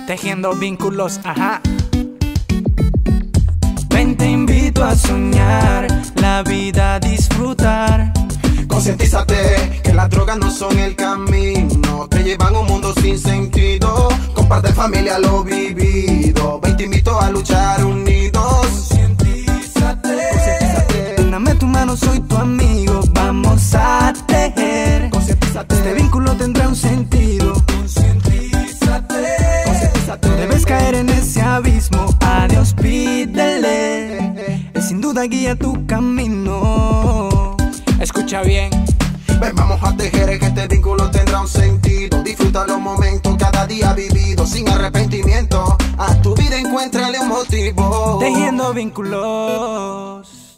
Tejiendo vínculos, ajá. Ven, te invito a soñar, la vida a disfrutar. Concientízate que las drogas no son el camino, te llevan a un mundo sin sentido. Comparte familia lo vivido, ven, te invito a luchar unidos. Concientízate. Dame tu mano, soy tu amigo, vamos a tejer. Concientízate. Este vínculo tendrá un sentido. Concientízate. No debes caer en ese abismo, a Dios pídele, Él sin duda guía tu camino. Escucha bien. Ven, vamos a tejer que este vínculo tendrá un sentido. Disfruta los momentos cada día vivido sin arrepentimiento. A tu vida encuéntrale un motivo. Tejiendo vínculos.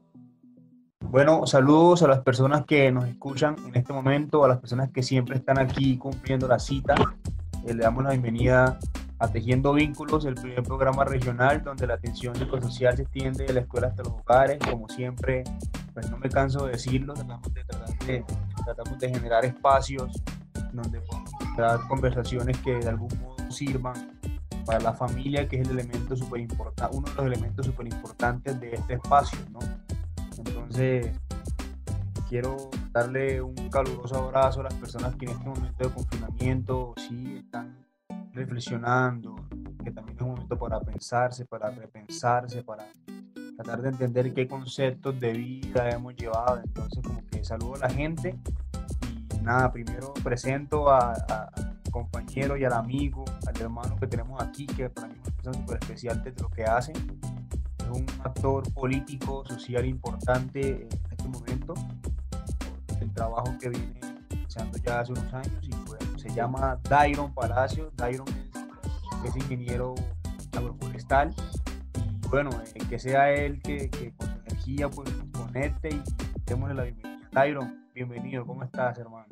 Bueno, saludos a las personas que nos escuchan en este momento, a las personas que siempre están aquí cumpliendo la cita. Le damos la bienvenida a Tejiendo Vínculos, el primer programa regional donde la atención psicosocial se extiende de la escuela hasta los hogares. Como siempre, pues no me canso de decirlo, tratamos de generar espacios donde podamos generar conversaciones que de algún modo sirvan para la familia, que es el elemento súper importante, uno de los elementos súper importantes de este espacio, ¿no? Entonces, quiero darle un caluroso abrazo a las personas que en este momento de confinamiento sí están reflexionando, que también es un momento para pensarse, para repensarse, para tratar de entender qué conceptos de vida hemos llevado. Entonces, como que saludo a la gente y nada, primero presento al compañero y al amigo, al hermano que tenemos aquí, que para mí es una persona súper especial desde lo que hace. Es un actor político, social importante en este momento, el trabajo que viene realizando ya hace unos años, y bueno, se llama Dairon Palacios. Dairon es ingeniero agroforestal, y bueno, que sea él que con su energía pues nos conecte y démosle la bienvenida. Dairon, bienvenido, ¿cómo estás, hermano?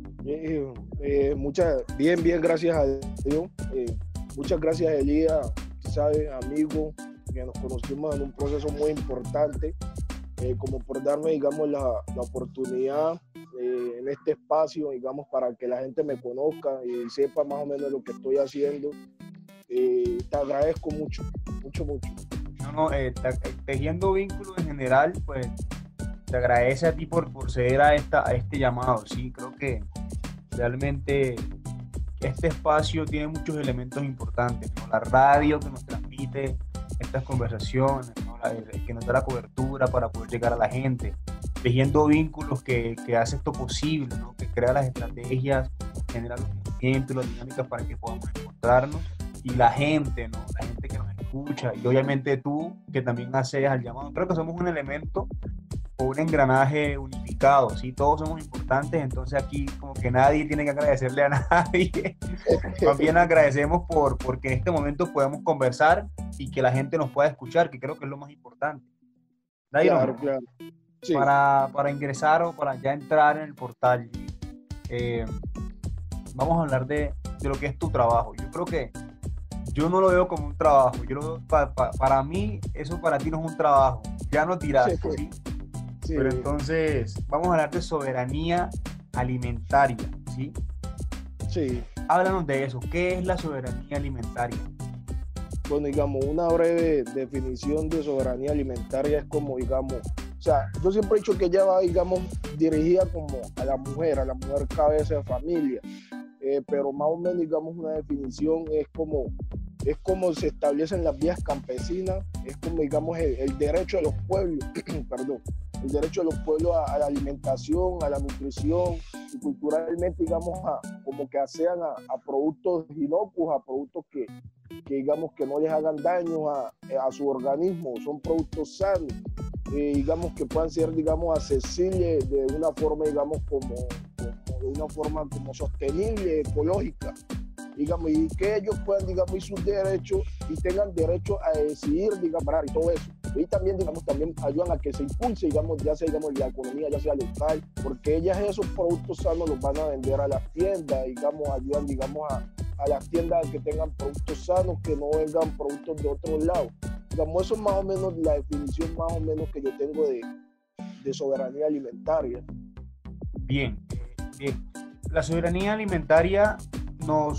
Bien, gracias a Dios. Muchas gracias, Elías, ¿sabes? Amigo, que nos conocimos en un proceso muy importante, como por darme, digamos, la oportunidad en este espacio, digamos, para que la gente me conozca y sepa más o menos lo que estoy haciendo. Te agradezco mucho. Tejiendo Vínculos en general, pues te agradece a ti por ceder a este llamado, sí, creo que realmente este espacio tiene muchos elementos importantes, ¿no? La radio que nos transmite estas conversaciones, ¿no? Que nos da la cobertura para poder llegar a la gente. Tejiendo Vínculos que hace esto posible, ¿no? Que crea las estrategias, genera los movimientos, las dinámicas para que podamos encontrarnos, y la gente, ¿no? La gente que nos escucha, y obviamente tú que también haces al llamado. Creo que somos un elemento o un engranaje unificado, ¿sí? Todos somos importantes, entonces aquí como que nadie tiene que agradecerle a nadie. Más bien agradecemos porque en este momento podemos conversar y que la gente nos pueda escuchar, que creo que es lo más importante. Dairon, Claro. Sí. Para ingresar o para ya entrar en el portal, vamos a hablar de lo que es tu trabajo. Yo creo que yo no lo veo como un trabajo. Yo lo veo, para mí, eso para ti no es un trabajo. Ya no tiraste, ¿sí? Sí. Pero entonces, vamos a hablar de soberanía alimentaria, ¿sí? Sí. Háblanos de eso. ¿Qué es la soberanía alimentaria? Bueno, digamos, una breve definición de soberanía alimentaria es como, digamos, o sea, yo siempre he dicho que ella va, digamos, dirigida como a la mujer cabeza de familia, pero más o menos, digamos, una definición es como se establecen las vías campesinas, es como, digamos, el derecho de los pueblos, perdón, el derecho de los pueblos a la alimentación, a la nutrición, y culturalmente, digamos, como que sean a productos inocuos, a productos que digamos que no les hagan daño a su organismo, son productos sanos, digamos que puedan ser, digamos, accesibles de una forma, digamos, como de una forma como sostenible, ecológica, digamos, y que ellos puedan, digamos, ir sus derechos y tengan derecho a decidir, digamos, y todo eso. Y también, digamos, también ayudan a que se impulse, digamos, ya sea, digamos, la economía, ya sea local, porque ellas esos productos sanos los van a vender a las tiendas, digamos, ayudan, digamos, a las tiendas que tengan productos sanos, que no vengan productos de otros lados. Digamos, eso es más o menos la definición más o menos que yo tengo de soberanía alimentaria. Bien. La soberanía alimentaria nos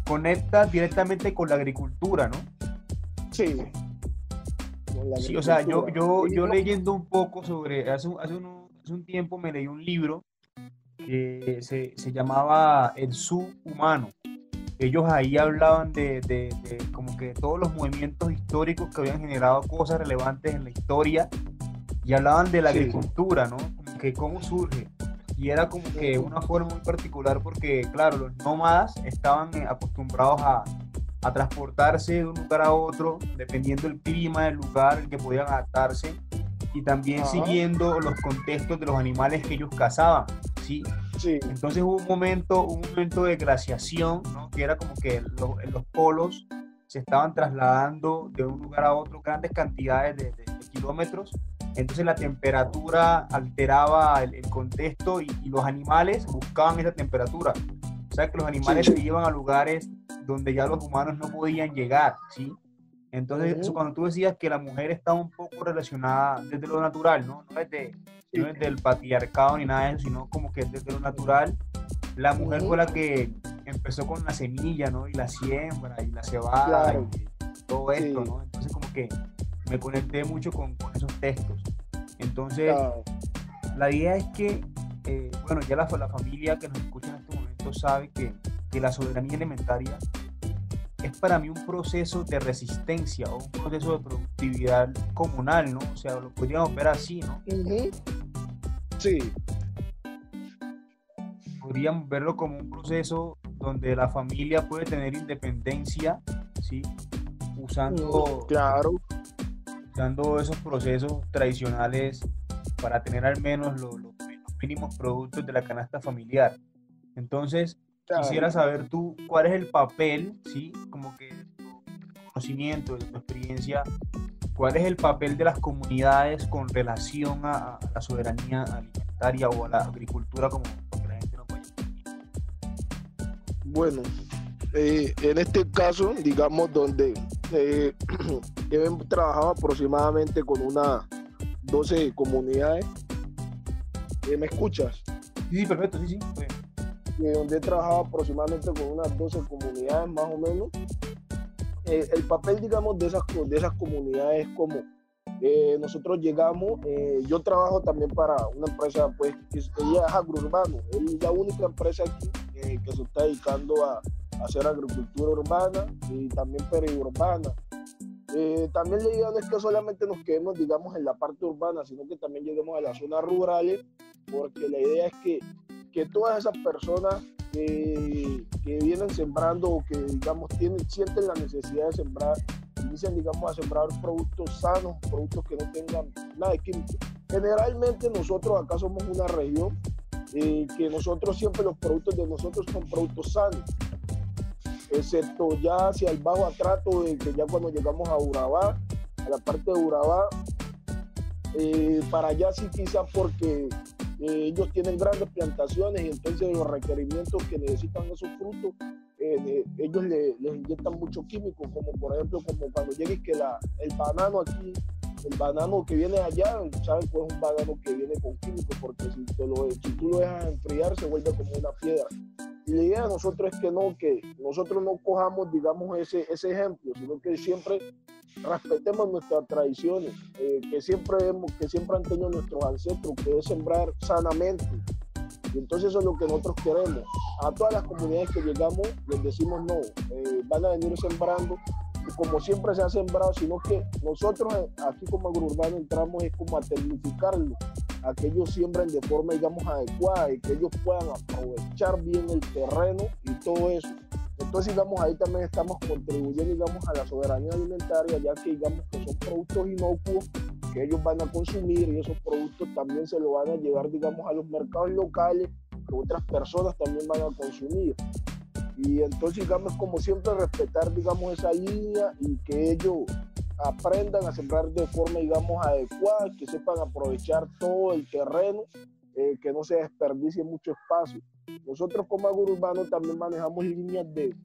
conecta directamente con la agricultura, ¿no? Sí. Sí, o sea, yo leyendo un poco sobre, hace un tiempo me leí un libro que se llamaba El Subhumano. Ellos ahí hablaban de como que todos los movimientos históricos que habían generado cosas relevantes en la historia y hablaban de la agricultura, ¿no? Como que cómo surge. Y era como que una forma muy particular porque, claro, los nómadas estaban acostumbrados a transportarse de un lugar a otro, dependiendo del clima del lugar en que podían adaptarse y también siguiendo los contextos de los animales que ellos cazaban, ¿sí? Sí. Entonces hubo un momento de glaciación, ¿no? Que era como que los polos se estaban trasladando de un lugar a otro grandes cantidades de kilómetros, entonces la temperatura alteraba el contexto y los animales buscaban esa temperatura. O sea que los animales se iban a lugares donde ya los humanos no podían llegar, ¿sí? Entonces, eso, cuando tú decías que la mujer está un poco relacionada desde lo natural, ¿no? No desde el patriarcado ni nada de eso, sino como que desde lo natural, la mujer fue la que empezó con la semilla, ¿no? Y la siembra, y la cebada, y todo esto, ¿no? Entonces, como que me conecté mucho con esos textos. Entonces, la idea es que, bueno, ya la familia que nos escucha en este momento sabe que la soberanía alimentaria es para mí un proceso de resistencia o un proceso de productividad comunal, ¿no? O sea, lo podríamos ver así, ¿no? Sí. Podríamos verlo como un proceso donde la familia puede tener independencia, ¿sí? Usando esos procesos tradicionales para tener al menos los mínimos productos de la canasta familiar. Entonces, quisiera saber tú cuál es el papel, ¿sí? Como que tu conocimiento, de tu experiencia, cuál es el papel de las comunidades con relación a la soberanía alimentaria o a la agricultura, como la gente no puede entender. Bueno, en este caso, digamos, donde he trabajado aproximadamente con unas 12 comunidades. ¿Me escuchas? Sí, perfecto, sí. Donde he trabajado aproximadamente con unas 12 comunidades más o menos. El papel, digamos, de esas comunidades es como nosotros llegamos, yo trabajo también para una empresa, pues, ella es Agrohurbano, es la única empresa aquí que se está dedicando a hacer agricultura urbana y también periurbana. También la idea no es que solamente nos quedemos, digamos, en la parte urbana, sino que también lleguemos a las zonas rurales, porque la idea es que todas esas personas que vienen sembrando o que, digamos, sienten la necesidad de sembrar, inician, digamos, a sembrar productos sanos, productos que no tengan nada de químico. Generalmente nosotros acá somos una región que nosotros siempre los productos de nosotros son productos sanos, excepto ya hacia el bajo atrato, de que ya cuando llegamos a Urabá, a la parte de Urabá, para allá sí quizás porque ellos tienen grandes plantaciones y entonces los requerimientos que necesitan esos frutos, ellos les inyectan mucho químico, como por ejemplo como cuando llegue que el banano aquí, el banano que viene allá, saben que es un banano que viene con químico, porque si tú lo dejas enfriar se vuelve como una piedra. Y la idea de nosotros es que nosotros no cojamos, digamos, ese ejemplo, sino que siempre respetemos nuestras tradiciones, que siempre han tenido nuestros ancestros, que es sembrar sanamente. Y entonces eso es lo que nosotros queremos. A todas las comunidades que llegamos les decimos no, van a venir sembrando como siempre se ha sembrado, sino que nosotros aquí como Agrohurbano entramos es como a tecnificarlo, a que ellos siembren de forma, digamos, adecuada y que ellos puedan aprovechar bien el terreno y todo eso. Entonces, digamos, ahí también estamos contribuyendo, digamos, a la soberanía alimentaria, ya que, digamos, que son productos inocuos que ellos van a consumir y esos productos también se los van a llevar, digamos, a los mercados locales que otras personas también van a consumir. Y entonces, digamos, como siempre respetar, digamos, esa línea y que ellos aprendan a sembrar de forma, digamos, adecuada, que sepan aprovechar todo el terreno, que no se desperdicie mucho espacio. Nosotros como Agrohurbano también manejamos líneas de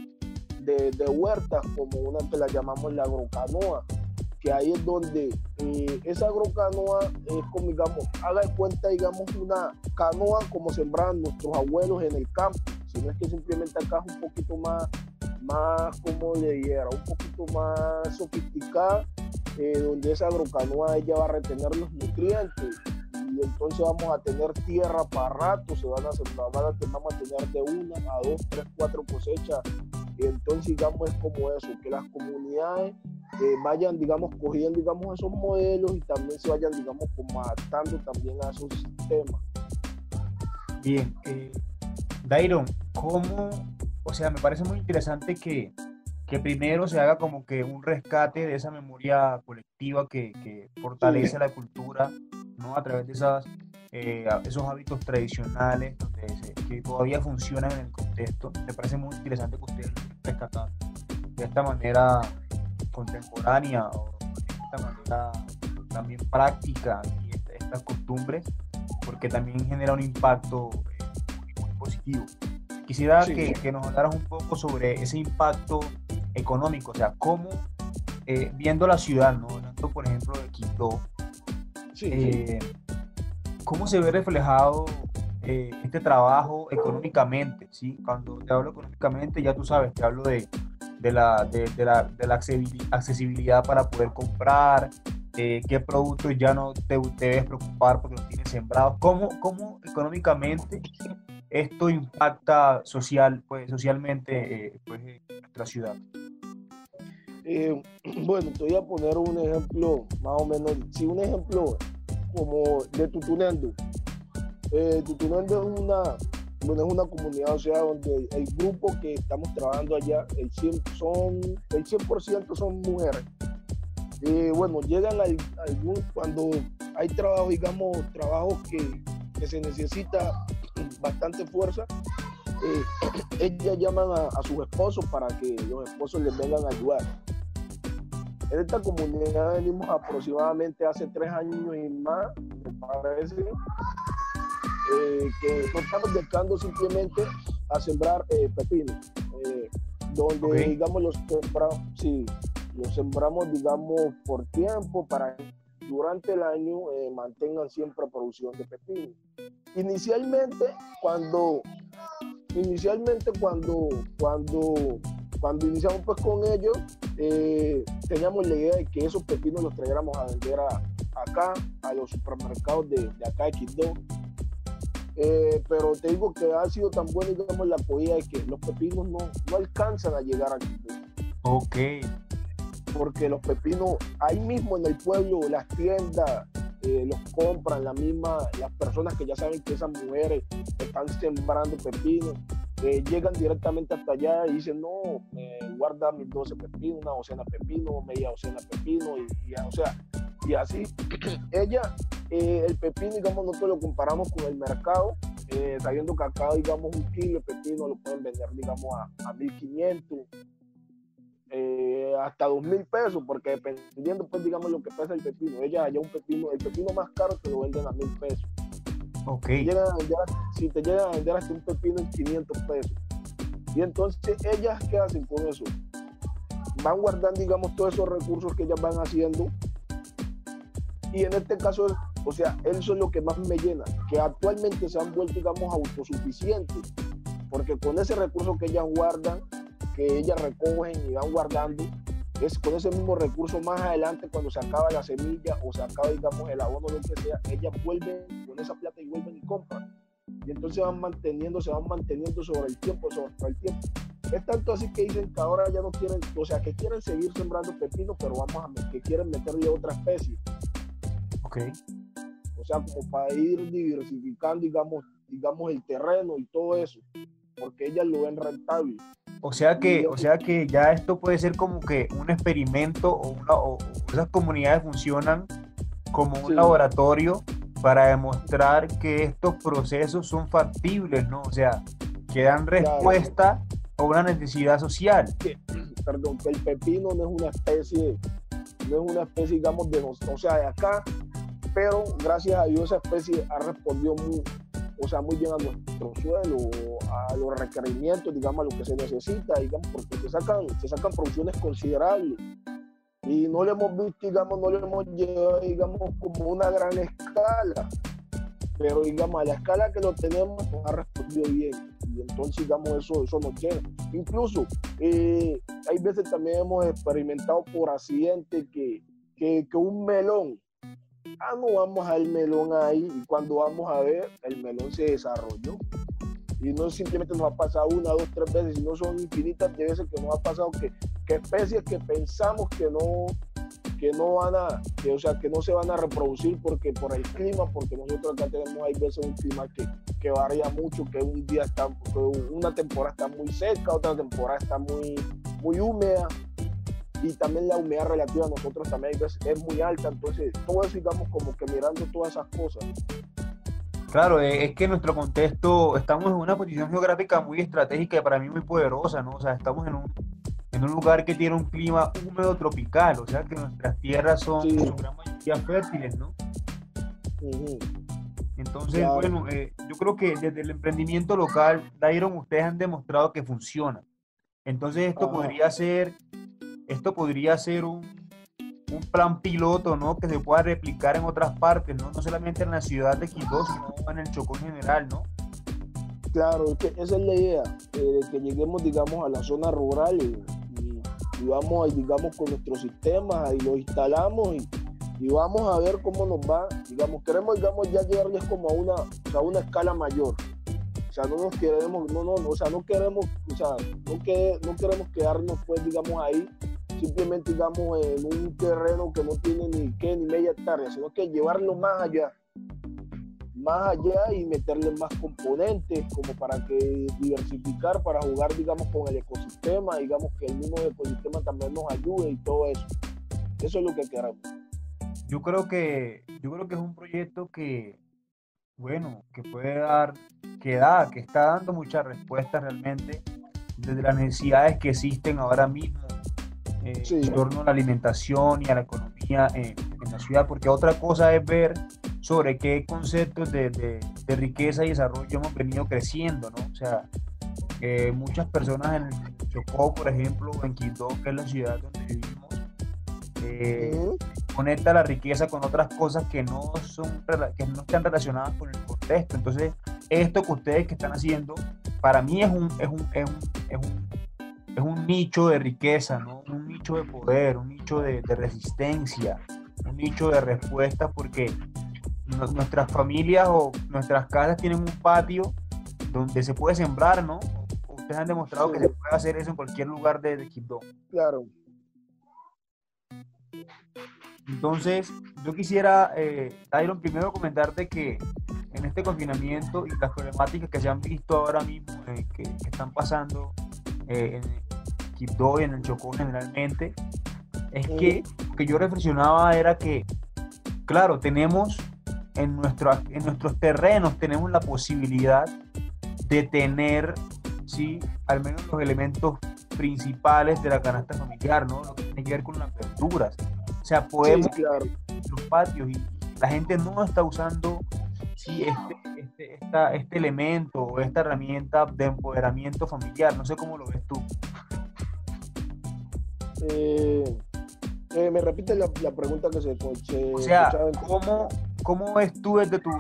huertas, como una que la llamamos la agrocanoa, que ahí es donde esa agrocanoa es como, digamos, haga de cuenta, digamos, una canoa como sembraban nuestros abuelos en el campo, sino es que simplemente acá es un poquito más más, como le dijera, un poquito más sofisticada, donde esa agrocanoa ella va a retener los nutrientes y entonces vamos a tener tierra para rato, vamos a tener de 1 a 2, 3, 4 cosechas. Y entonces, digamos, es como eso, que las comunidades vayan, digamos, cogiendo, digamos, esos modelos y también se vayan, digamos, como adaptando también a esos sistemas. Bien, Dairon, ¿cómo? O sea, me parece muy interesante que primero se haga como que un rescate de esa memoria colectiva que fortalece la cultura, ¿no? A través de esos hábitos tradicionales que todavía funcionan en el contexto. Me parece muy interesante que ustedes lo rescatan de esta manera contemporánea o de esta manera también práctica y estas costumbres, porque también genera un impacto muy positivo. Quisiera que nos hablaras un poco sobre ese impacto económico, o sea, cómo, viendo la ciudad, ¿no? Hablando, por ejemplo, de Quito, ¿cómo se ve reflejado este trabajo económicamente? ¿Sí? Cuando te hablo económicamente, ya tú sabes, te hablo de la accesibilidad para poder comprar, qué productos ya no te debes preocupar porque los tienes sembrados. ¿Cómo económicamente esto impacta socialmente en nuestra ciudad? Bueno, te voy a poner un ejemplo más o menos, sí, un ejemplo como de Tutunendo. Tutunendo es una comunidad, o sea, donde el grupo que estamos trabajando allá, el 100% son mujeres. Bueno, llegan cuando hay trabajo, digamos, trabajos que se necesita bastante fuerza, ellas llaman a sus esposos para que los esposos les vengan a ayudar. En esta comunidad venimos aproximadamente hace 3 años y más, me parece, que nos estamos dedicando simplemente a sembrar pepinos, donde digamos los sembramos, digamos, por tiempo para que durante el año mantengan siempre producción de pepinos. Inicialmente cuando iniciamos pues con ellos, teníamos la idea de que esos pepinos los trayéramos a vender acá, a los supermercados de acá de Quito. Pero te digo que ha sido tan buena, digamos, la acogida de que los pepinos no alcanzan a llegar a Quito. Ok. Porque los pepinos, ahí mismo en el pueblo, las tiendas los compran, las personas que ya saben que esas mujeres están sembrando pepinos, llegan directamente hasta allá y dicen, no, guarda mis 12 pepinos, una docena de pepinos, media docena de pepinos, y así. El pepino, digamos, nosotros lo comparamos con el mercado, sabiendo que acá, digamos, 1 kilo de pepino lo pueden vender, digamos, a 1,500, hasta 2,000 pesos, porque dependiendo, pues, digamos, lo que pesa el pepino. Allá el pepino más caro te lo venden a 1,000 pesos. Ok. Si te llegan a vender hasta un pepino en 500 pesos. Y entonces, ellas, ¿qué hacen con eso? Van guardando, digamos, todos esos recursos que ellas van haciendo. Y en este caso, o sea, eso es lo que más me llena, que actualmente se han vuelto, digamos, autosuficientes, porque con ese recurso que ellas guardan, que ellas recogen y van guardando, es con ese mismo recurso más adelante, cuando se acaba la semilla o se acaba, digamos, el abono, lo que sea, ellas vuelven con esa plata y vuelven y compran. Y entonces se van manteniendo sobre el tiempo. Es tanto así que dicen que ahora ya no quieren, o sea, que quieren seguir sembrando pepino, pero que quieren meterle otra especie. Ok. O sea, como para ir diversificando, digamos, el terreno y todo eso, porque ellas lo ven rentable. O sea que ya esto puede ser como que un experimento o esas comunidades funcionan como un laboratorio para demostrar que estos procesos son factibles, ¿no? O sea, que dan respuesta a una necesidad social. Que el pepino no es una especie, digamos, de acá, pero gracias a Dios esa especie ha respondido muy bien a nuestro suelo, a los requerimientos, digamos, a lo que se necesita, digamos, porque se sacan producciones considerables. Y no lo hemos visto, digamos, no lo hemos llevado, digamos, como una gran escala, pero, digamos, a la escala que lo tenemos nos ha respondido bien. y entonces, digamos, eso nos llena. Incluso, hay veces también hemos experimentado por accidente que un melón, no vamos al melón ahí, y cuando vamos a ver, el melón se desarrolló. Y no simplemente nos ha pasado 1, 2, 3 veces, sino son infinitas de veces que nos ha pasado que especies que pensamos que no se van a reproducir porque por el clima, porque nosotros acá tenemos, hay veces un clima que varía mucho, que un día una temporada está muy seca, otra temporada está muy, muy húmeda, y también la humedad relativa a nosotros también hay veces es muy alta. Entonces todo eso, digamos, como que mirando todas esas cosas. Claro, es que en nuestro contexto estamos en una posición geográfica muy estratégica y para mí muy poderosa, ¿no? O sea, estamos en un lugar que tiene un clima húmedo tropical, o sea que nuestras tierras son en su gran mayoría fértiles, ¿no? Uh-huh. Entonces, claro. bueno, yo creo que desde el emprendimiento local, Dairon, ustedes han demostrado que funciona. Entonces esto podría ser un plan piloto, ¿no? Que se pueda replicar en otras partes, ¿no? No solamente en la ciudad de Quibdó, sino en el Chocó en general, ¿no? Claro, es que esa es la idea, de que lleguemos, digamos, a la zona rural y vamos, digamos, con nuestros sistemas y los instalamos y vamos a ver cómo nos va. Digamos, queremos, digamos, ya llegarles como a una escala mayor. O sea, no queremos quedarnos, pues, digamos, ahí, simplemente, digamos, en un terreno que no tiene ni media hectárea, sino que llevarlo más allá y meterle más componentes como para que diversificar, para jugar, digamos, con el ecosistema, digamos que el mismo ecosistema también nos ayude y todo eso. Eso es lo que queremos. Yo creo que es un proyecto que, bueno, que puede dar, que está dando muchas respuestas realmente desde las necesidades que existen ahora mismo en torno a la alimentación y a la economía en la ciudad, porque otra cosa es ver sobre qué conceptos de riqueza y desarrollo hemos venido creciendo, ¿no? O sea, muchas personas en el Chocó, por ejemplo, o en Quibdó, que es la ciudad donde vivimos, conecta la riqueza con otras cosas que no están relacionadas con el contexto. Entonces, esto que ustedes que están haciendo, para mí es un nicho de riqueza, ¿no? Un nicho de poder, un nicho de resistencia, un nicho de respuesta, porque nuestras familias o nuestras casas tienen un patio donde se puede sembrar, ¿no? Ustedes han demostrado que se puede hacer eso en cualquier lugar de Quibdó. Claro. Entonces, yo quisiera, Dairon, primero comentarte que en este confinamiento y las problemáticas que se han visto ahora mismo, que están pasando en Quibdó y en el Chocó generalmente, es que lo que yo reflexionaba era que, claro, tenemos en nuestros terrenos, tenemos la posibilidad de tener, sí, al menos los elementos principales de la canasta familiar, ¿no? Lo que tiene que ver con las verduras. O sea, podemos los patios y la gente no está usando este elemento o esta herramienta de empoderamiento familiar. No sé cómo lo ves tú. Me repite la pregunta que se o sea, ¿cómo ves tú desde tu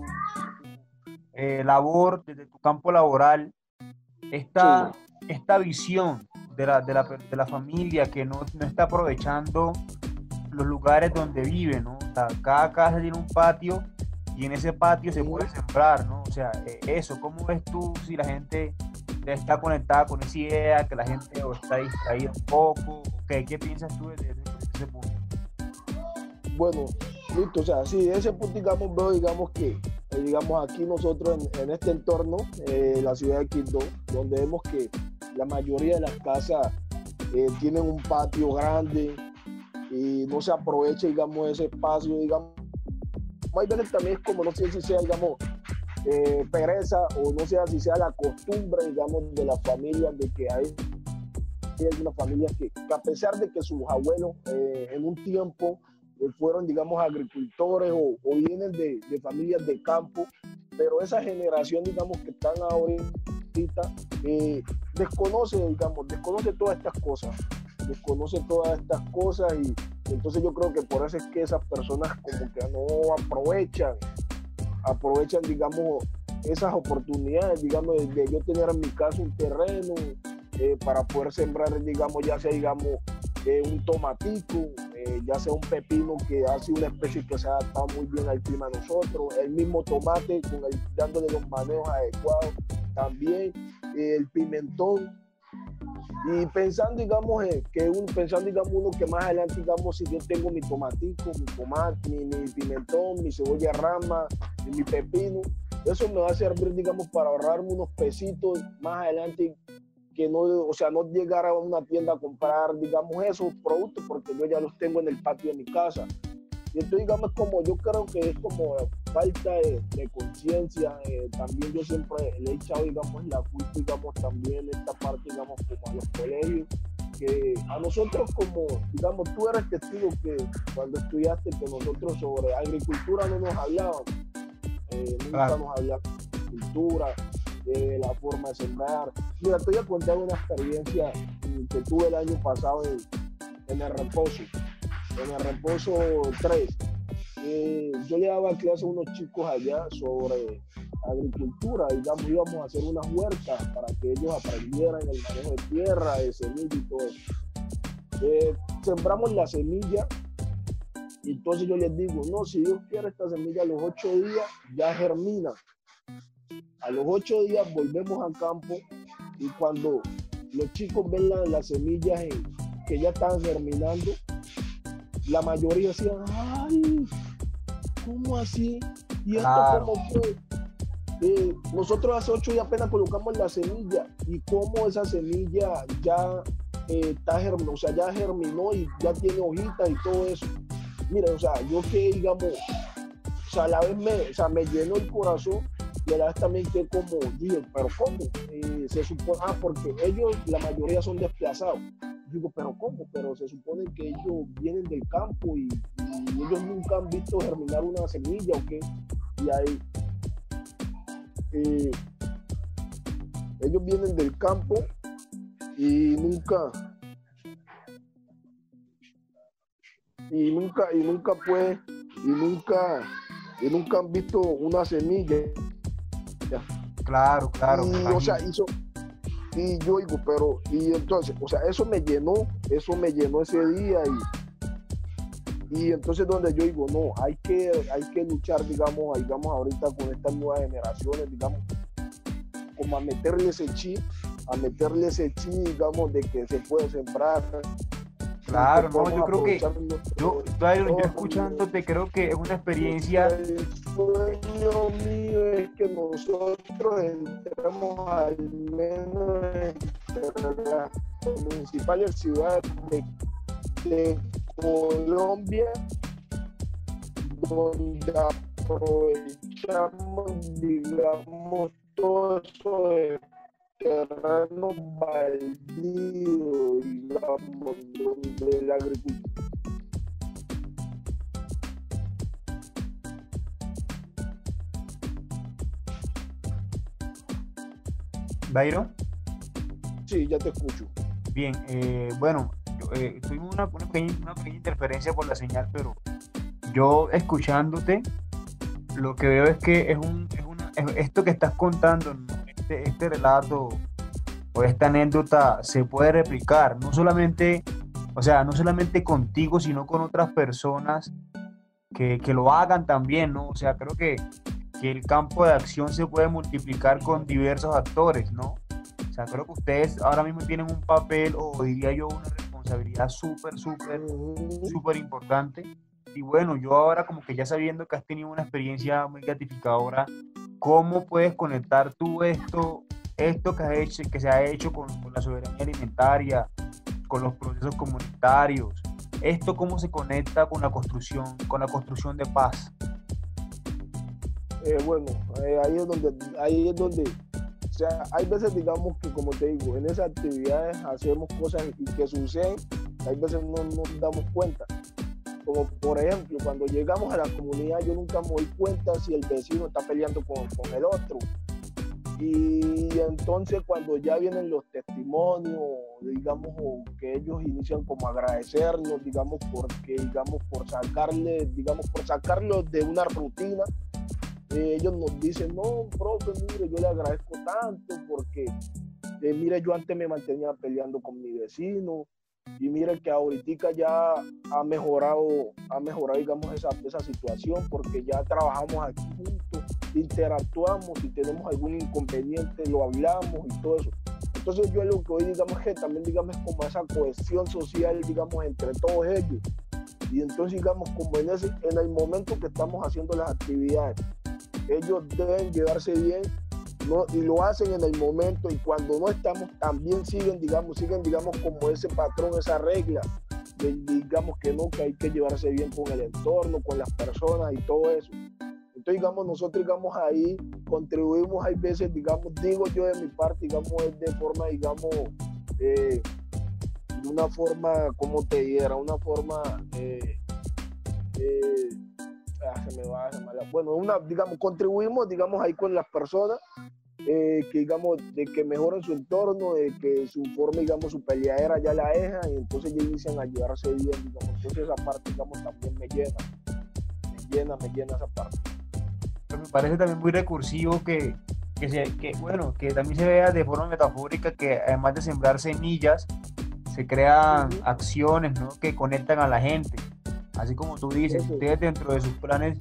labor, desde tu campo laboral, esta visión de la familia que no está aprovechando los lugares donde vive, ¿no? O sea, cada casa tiene un patio y en ese patio se puede sembrar, ¿no? O sea, eso, ¿cómo ves tú si la gente está conectada con esa idea, que la gente está distraída un poco? ¿Qué piensas tú desde ese punto? Bueno, listo, o sea, sí, de ese punto, digamos, veo, digamos, que digamos, aquí nosotros en este entorno, la ciudad de Quibdó, donde vemos que la mayoría de las casas tienen un patio grande y no se aprovecha, digamos, ese espacio, digamos. Hay veces también es como, no sé si sea, digamos, pereza o no sé si sea la costumbre, digamos, de las familias, de que hay algunas familias que a pesar de que sus abuelos en un tiempo fueron, digamos, agricultores o vienen de familias de campo, pero esa generación, digamos, que están ahorita, desconoce todas estas cosas, y entonces yo creo que por eso es que esas personas como que no aprovechan, digamos, esas oportunidades, digamos, de yo tener en mi casa un terreno para poder sembrar, digamos, ya sea, digamos, un tomatico, ya sea un pepino que ha sido una especie que se ha adaptado muy bien al clima de nosotros, el mismo tomate dándole los manejos adecuados también, el pimentón. Y pensando, digamos, uno que más adelante, digamos, si yo tengo mi tomatico, mi tomate, mi pimentón, mi cebolla rama, mi pepino, eso me va a servir, digamos, para ahorrarme unos pesitos más adelante, que no, o sea, no llegar a una tienda a comprar, digamos, esos productos, porque yo ya los tengo en el patio de mi casa. Y entonces, digamos, yo creo que es como falta de conciencia. También yo siempre le he echado, digamos, la culpa, digamos, también esta parte, digamos, como a los colegios, que a nosotros como, digamos, tú eres testigo que cuando estudiaste que nosotros sobre agricultura no nos hablaban, nunca nos hablaban de agricultura, de la forma de sembrar. Mira, te voy a contar una experiencia que tuve el año pasado en el Reposo. En el Reposo 3, yo le daba clase a unos chicos allá sobre agricultura, digamos, íbamos a hacer unas huertas para que ellos aprendieran el manejo de tierra, de semilla y todo eso. Sembramos la semilla y entonces yo les digo, no, si Dios quiere esta semilla a los 8 días ya germina. A los 8 días volvemos al campo y cuando los chicos ven las semillas que ya están germinando, la mayoría decían, ay, ¿cómo así? ¿Y esto cómo fue? Nosotros hace 8 días apenas colocamos la semilla y cómo esa semilla ya o sea, ya germinó y ya tiene hojitas y todo eso. Mira, o sea, yo que digamos, o sea, a la vez me llenó el corazón y a la vez también que como, digo, pero ¿cómo? Se supone, porque ellos, la mayoría son desplazados. Digo, pero ¿cómo? Pero se supone que ellos vienen del campo y ellos nunca han visto germinar una semilla o qué. Y ahí ellos vienen del campo y nunca han visto una semilla. Claro. Y, o sea, y yo digo, y entonces, o sea, eso me llenó ese día y entonces donde yo digo, no, hay que luchar, digamos, ahorita con estas nuevas generaciones, digamos, como a meterle ese chip, digamos, de que se puede sembrar. Claro, no, yo creo que, yo escuchándote, creo que es una experiencia. El sueño mío es que nosotros entremos al menos en las principales ciudades de Colombia, donde aprovechamos, digamos, todo eso de terreno baldío, digamos, donde la agricultura. ¿Byron? Sí, ya te escucho. Bien, bueno, tuvimos una pequeña interferencia por la señal, pero yo escuchándote, lo que veo es que es esto que estás contando, ¿no? Este relato o esta anécdota se puede replicar, no solamente contigo, sino con otras personas que lo hagan también, ¿no? O sea, creo que el campo de acción se puede multiplicar con diversos actores, ¿no? O sea, creo que ustedes ahora mismo tienen un papel, o diría yo, una responsabilidad súper importante. Y bueno, yo ahora como que ya sabiendo que has tenido una experiencia muy gratificadora, ¿cómo puedes conectar tú esto que se ha hecho con la soberanía alimentaria, con los procesos comunitarios? ¿Esto cómo se conecta con la construcción de paz? Bueno, ahí es donde, o sea, hay veces, digamos, que como te digo, en esas actividades hacemos cosas y que suceden, hay veces no nos damos cuenta. Como por ejemplo, cuando llegamos a la comunidad, yo nunca me doy cuenta si el vecino está peleando con el otro. Y entonces cuando ya vienen los testimonios, digamos, o que ellos inician como a agradecernos, digamos, por sacarlos de una rutina, ellos nos dicen, no, profe, mire, yo le agradezco tanto porque, mire, yo antes me mantenía peleando con mi vecino, y mire que ahorita ya ha mejorado, digamos, esa situación, porque ya trabajamos aquí juntos, interactuamos, si tenemos algún inconveniente lo hablamos y todo eso. Entonces yo lo que hoy, digamos, que también, digamos, es como esa cohesión social, digamos, entre todos ellos. Y entonces, digamos, como en el momento que estamos haciendo las actividades, ellos deben llevarse bien, ¿no? Y lo hacen en el momento, y cuando no estamos también siguen digamos como ese patrón, esa regla digamos que no, que hay que llevarse bien con el entorno, con las personas y todo eso. Entonces, digamos, nosotros, digamos, ahí contribuimos, hay veces, digamos, digo yo de mi parte, digamos, de forma, digamos, de una forma, como te dijera, una forma bueno, digamos, contribuimos, digamos, ahí con las personas, que, digamos, de que mejoren su entorno, de que su forma, digamos, su peleadera ya la dejan, y entonces ya inician a llevarse bien, digamos. Entonces esa parte, digamos, también me llena esa parte. Me parece también muy recursivo que también se vea de forma metafórica que además de sembrar semillas, se crean acciones, ¿no?, que conectan a la gente. Así como tú dices, ustedes dentro de sus planes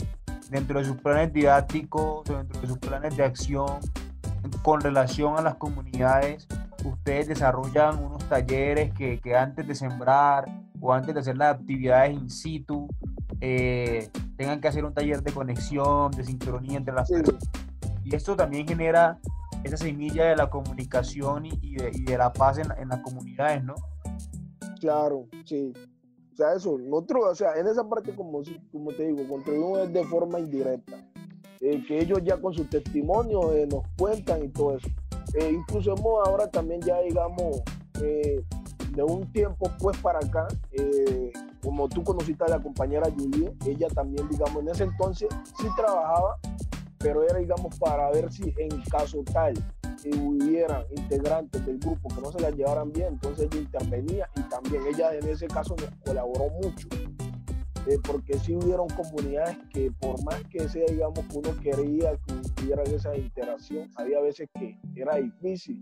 didácticos, dentro de sus planes de acción con relación a las comunidades, ustedes desarrollan unos talleres que antes de sembrar o antes de hacer las actividades in situ, tengan que hacer un taller de conexión, de sincronía entre las personas. Y esto también genera esa semilla de la comunicación y de la paz en las comunidades, ¿no? Claro, sí. O sea, eso, nosotros, o sea, en esa parte, como te digo, contribuimos de forma indirecta. Que ellos ya con su testimonio nos cuentan y todo eso. Incluso hemos ahora también ya, digamos, de un tiempo pues para acá, como tú conociste a la compañera Julie, ella también, digamos, en ese entonces sí trabajaba, pero era, digamos, para ver si en caso tal hubieran integrantes del grupo que no se las llevaran bien, entonces ella intervenía, y también ella en ese caso nos colaboró mucho, porque sí hubieron comunidades que por más que sea, digamos, que uno quería que hubiera esa interacción, había veces que era difícil,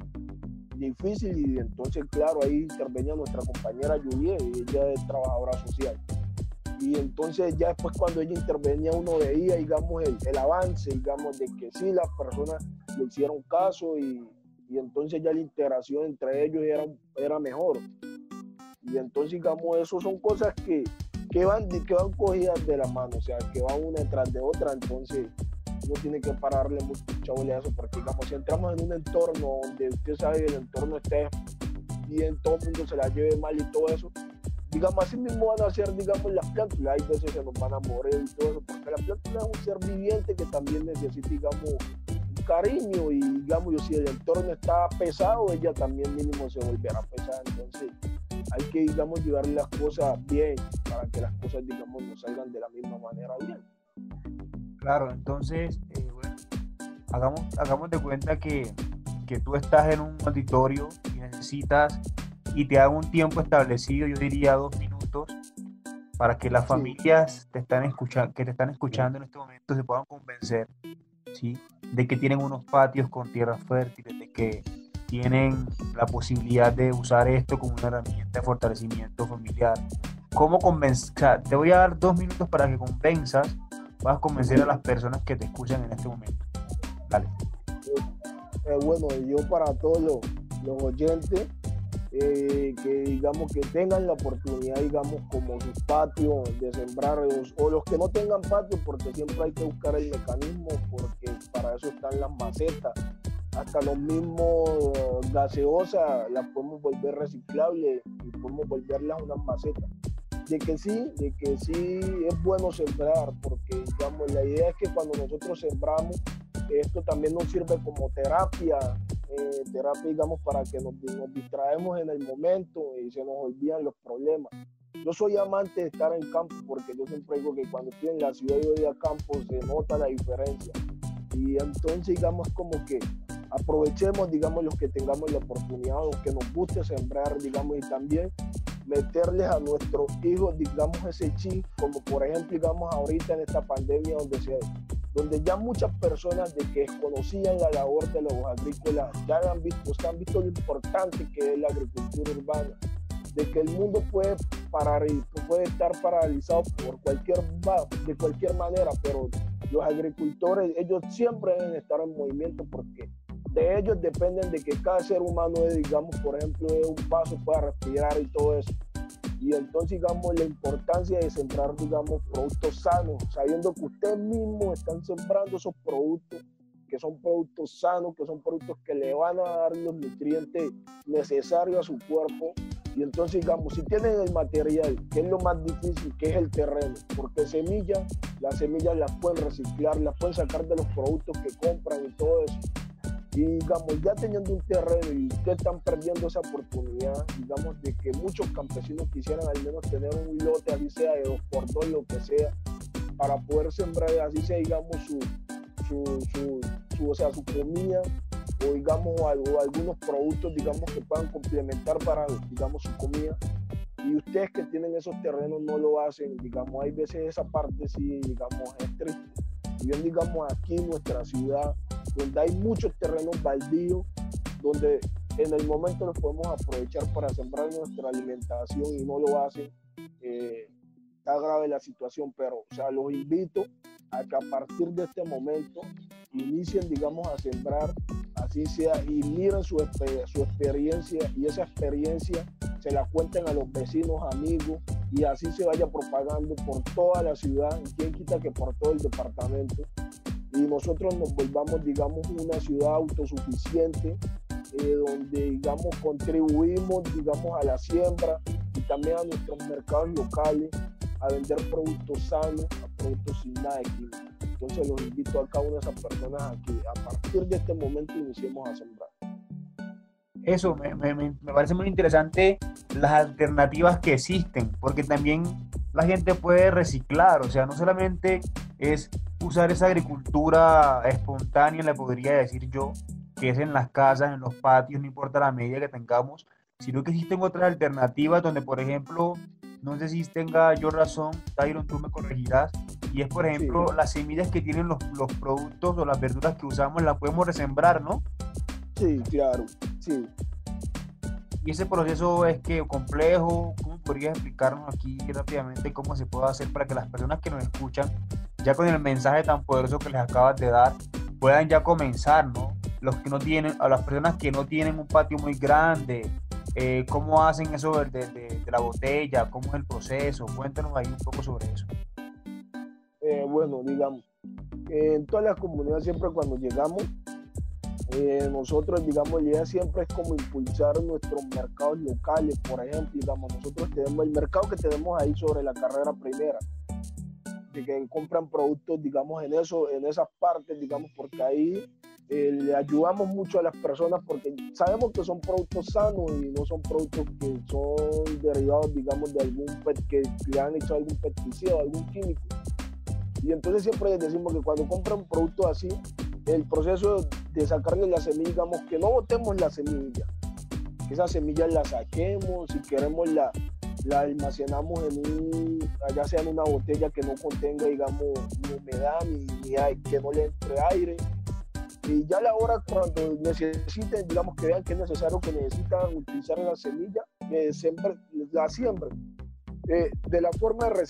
y entonces, claro, ahí intervenía nuestra compañera Julie, ella es trabajadora social. Y entonces ya después, cuando ella intervenía, uno veía, digamos, el avance, digamos, de que sí, las personas le hicieron caso, y entonces ya la interacción entre ellos era mejor. Y entonces, digamos, eso son cosas que van cogidas de la mano, o sea, que van una detrás de otra. Entonces uno tiene que pararle mucha bola a eso, porque, digamos, si entramos en un entorno donde usted sabe que el entorno esté bien, todo el mundo se la lleve mal y todo eso, digamos, así mismo van a ser, digamos, las plántulas. Hay veces que nos van a morir y todo eso, porque la plántula es un ser viviente que también necesita, digamos, un cariño, y, digamos, si el entorno está pesado, ella también mínimo se volverá pesada. Entonces hay que, digamos, llevar las cosas bien, para que las cosas, digamos, no salgan de la misma manera bien. Claro, entonces, bueno, hagamos de cuenta que tú estás en un auditorio y necesitas, y te hago un tiempo establecido, yo diría 2 minutos, para que las familias que te están escuchando en este momento se puedan convencer, ¿sí?, de que tienen unos patios con tierras fértiles, de que tienen la posibilidad de usar esto como una herramienta de fortalecimiento familiar. ¿Cómo convencer? Te voy a dar 2 minutos para que puedas convencer a las personas que te escuchan en este momento. Dale. Bueno, yo para todos los oyentes, que, digamos, que tengan la oportunidad, digamos, como sus patios, de sembrar, o los que no tengan patio, porque siempre hay que buscar el mecanismo, porque para eso están las macetas. Hasta los mismos gaseosas las podemos volver reciclables y podemos volverlas unas macetas. De que sí es bueno sembrar, porque, digamos, la idea es que cuando nosotros sembramos, esto también nos sirve como terapia, digamos, para que nos distraemos en el momento y se nos olvidan los problemas. Yo soy amante de estar en campo, porque yo siempre digo que cuando estoy en la ciudad y voy a campo se nota la diferencia. Y entonces, digamos, como que aprovechemos, digamos, los que tengamos la oportunidad, los que nos guste sembrar, digamos, y también meterles a nuestros hijos, digamos, ese chip, como por ejemplo, digamos, ahorita en esta pandemia donde donde ya muchas personas de que conocían la labor de los agrícolas ya han visto lo importante que es la agricultura urbana, de que el mundo puede estar paralizado de cualquier manera, pero los agricultores, ellos siempre deben estar en movimiento porque de ellos dependen de que cada ser humano, digamos, por ejemplo, un paso pueda respirar y todo eso. Y entonces, digamos, la importancia de sembrar, digamos, productos sanos, sabiendo que ustedes mismos están sembrando esos productos, que son productos sanos, que son productos que le van a dar los nutrientes necesarios a su cuerpo. Y entonces, digamos, si tienen el material, que es lo más difícil, que es el terreno, porque las semillas las pueden reciclar, las pueden sacar de los productos que compran y todo eso. Y digamos, ya teniendo un terreno y ustedes están perdiendo esa oportunidad, digamos, de que muchos campesinos quisieran al menos tener un lote, así sea de 2x2, lo que sea, para poder sembrar, así sea, digamos, su comida, o digamos, algunos productos, digamos, que puedan complementar para, digamos, su comida. Y ustedes que tienen esos terrenos no lo hacen, digamos, hay veces esa parte sí, digamos, es triste. Y bien, digamos, aquí en nuestra ciudad, donde hay muchos terrenos baldíos, donde en el momento los podemos aprovechar para sembrar nuestra alimentación y no lo hacen, está grave la situación, pero, o sea, los invito a que a partir de este momento inicien, digamos, a sembrar, así sea, y miren su experiencia, y esa experiencia se la cuenten a los vecinos, amigos, y así se vaya propagando por toda la ciudad, y quién quita que por todo el departamento, y nosotros nos volvamos, digamos, una ciudad autosuficiente, donde, digamos, contribuimos, digamos, a la siembra y también a nuestros mercados locales, a vender productos sanos, a productos sin nada de química. Entonces los invito a cada una de esas personas a que a partir de este momento iniciemos a sembrar. Eso, me parece muy interesante las alternativas que existen, porque también la gente puede reciclar, o sea, no solamente es usar esa agricultura espontánea, le podría decir yo, que es en las casas, en los patios, no importa la medida que tengamos, sino que existen otras alternativas donde, por ejemplo, no sé si tenga yo razón, Tyron, tú me corregirás, y es, por ejemplo, sí, las semillas que tienen los productos o las verduras que usamos, las podemos resembrar, ¿no? Sí, claro, sí. Y ese proceso es que complejo. ¿Cómo podrías explicarnos aquí rápidamente cómo se puede hacer para que las personas que nos escuchan, ya con el mensaje tan poderoso que les acabas de dar, puedan ya comenzar, ¿no? Los que no tienen, a las personas que no tienen un patio muy grande, ¿cómo hacen eso de la botella? ¿Cómo es el proceso? Cuéntanos ahí un poco sobre eso. Bueno, digamos, en todas las comunidades siempre cuando llegamos, nosotros, digamos, la idea siempre es como impulsar nuestros mercados locales. Por ejemplo, digamos, nosotros tenemos el mercado que tenemos ahí sobre la carrera primera, de que compran productos, digamos, en esas partes, digamos, porque ahí le ayudamos mucho a las personas porque sabemos que son productos sanos y no son productos que son derivados, digamos, de que le han hecho algún pesticida o algún químico. Y entonces siempre les decimos que cuando compran productos así, el proceso de sacarle la semilla, digamos, que no botemos la semilla, que esa semilla la saquemos, si queremos la almacenamos ya sea en una botella que no contenga, digamos, ni humedad, que no le entre aire. Y ya a la hora cuando necesiten, digamos, que vean que es necesario, que necesitan utilizar la semilla, la siembren. De la forma de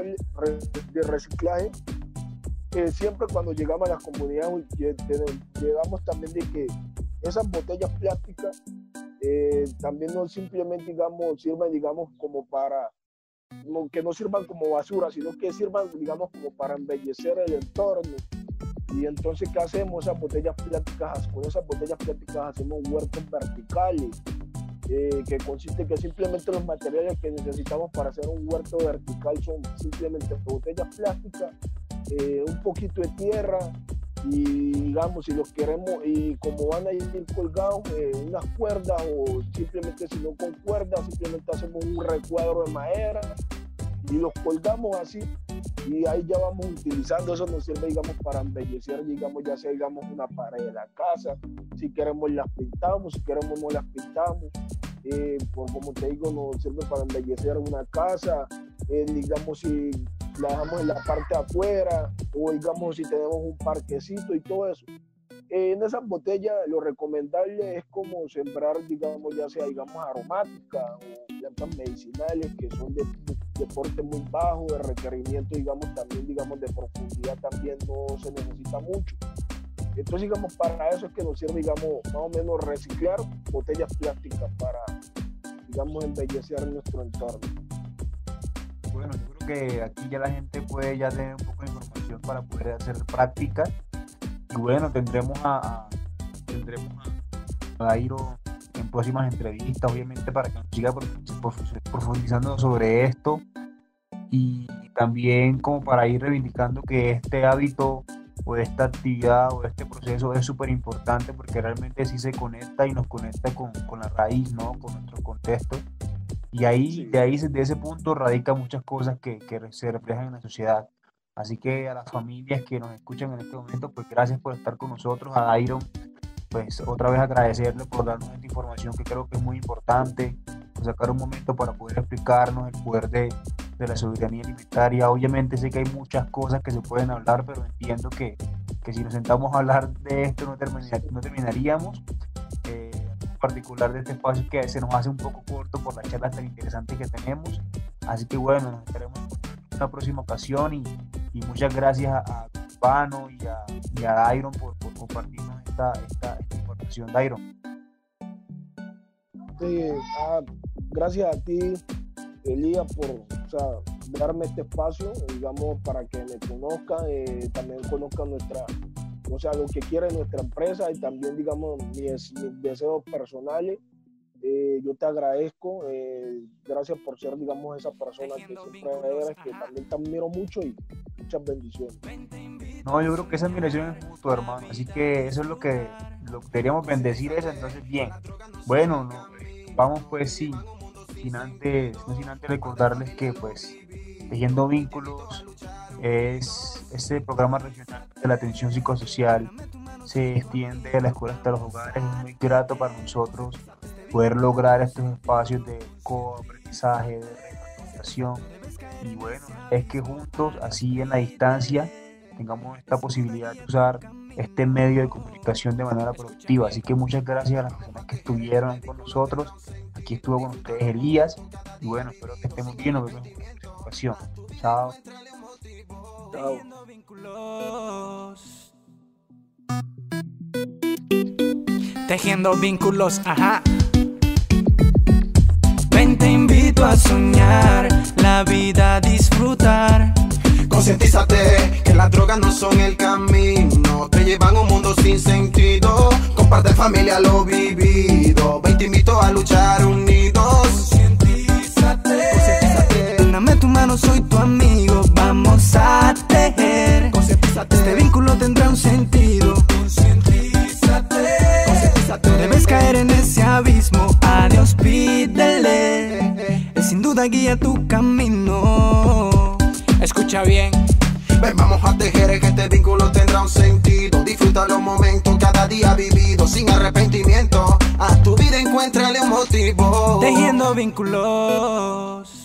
reciclaje, siempre cuando llegamos a las comunidades llegamos también de que esas botellas plásticas también no simplemente, digamos, sirvan, digamos, como para, que no sirvan como basura, sino que sirvan, digamos, como para embellecer el entorno. Y entonces, ¿qué hacemos? Con esas botellas plásticas hacemos huertos verticales, que consiste que simplemente los materiales que necesitamos para hacer un huerto vertical son simplemente botellas plásticas, un poquito de tierra y, digamos, si los queremos, y como van a ir colgados, unas cuerdas, o simplemente si no con cuerdas, simplemente hacemos un recuadro de madera y los colgamos así, y ahí ya vamos utilizando. Eso nos sirve, digamos, para embellecer, digamos, ya sea, digamos, una pared de la casa. Si queremos las pintamos, si queremos no las pintamos. Como te digo, nos sirve para embellecer una casa. Digamos, si la dejamos en la parte de afuera, o digamos si tenemos un parquecito y todo eso. En esas botellas lo recomendable es como sembrar, digamos, ya sea, digamos, aromática o plantas medicinales que son de porte muy bajo, de requerimiento, digamos, también, digamos, de profundidad también no se necesita mucho. Entonces, digamos, para eso es que nos sirve, digamos, más o menos reciclar botellas plásticas para, digamos, embellecer nuestro entorno. Bueno, yo creo que aquí ya la gente puede ya tener un poco de información para poder hacer prácticas. Y bueno, tendremos a Dairo en próximas entrevistas, obviamente, para que nos siga profundizando sobre esto. Y también como para ir reivindicando que este hábito o esta actividad o este proceso es súper importante, porque realmente sí se conecta y nos conecta con la raíz, ¿no? Con nuestro contexto. Y ahí, de ese punto radican muchas cosas que se reflejan en la sociedad. Así que a las familias que nos escuchan en este momento, pues gracias por estar con nosotros. A Dairon, pues otra vez agradecerle por darnos esta información que creo que es muy importante, por sacar un momento para poder explicarnos el poder de la soberanía alimentaria. Obviamente sé que hay muchas cosas que se pueden hablar, pero entiendo que si nos sentamos a hablar de esto no terminaríamos. En particular de este espacio que se nos hace un poco corto por la charla tan interesante que tenemos. Así que bueno, nos estaremos en una próxima ocasión y muchas gracias a Urbano y a Dairon por compartirnos esta información. Dairon. Sí, gracias a ti, Elías, por darme este espacio, digamos, para que me conozcan, también conozcan lo que quiere nuestra empresa y también, digamos, mis deseos personales. Yo te agradezco, gracias por ser, digamos, esa persona que siempre eres, que también te admiro mucho y muchas bendiciones. No, yo creo que esa admiración es mutua, hermano, así que eso es lo que deberíamos bendecir eso. Entonces, bien, bueno, vamos pues sin antes recordarles que pues Tejiendo Vínculos es este programa regional de la atención psicosocial, se extiende de la escuela hasta los hogares. Es muy grato para nosotros poder lograr estos espacios de coaprendizaje, de representación, y bueno, es que juntos, así en la distancia, tengamos esta posibilidad de usar este medio de comunicación de manera productiva. Así que muchas gracias a las personas que estuvieron con nosotros. Aquí estuvo con ustedes Elías, y bueno, espero que estemos bien. Nos vemos en la próxima ocasión. Chao. Chao. Tejiendo vínculos, ajá. Ven, te invito a soñar, la vida a disfrutar. Concientízate que las drogas no son el camino, te llevan a un mundo sin sentido. Comparte familia lo vivido, ven, te invito a luchar unidos. Concientízate. Dame tu mano, soy tu amigo, vamos a tejer. Este vínculo tendrá un sentido. No debes caer en ese abismo, a Dios pídele, Él sin duda guía tu camino. Escucha bien. Ven, vamos a tejer, que este vínculo tendrá un sentido. Disfruta los momentos cada día vivido sin arrepentimiento. A tu vida encuéntrale un motivo. Tejiendo vínculos.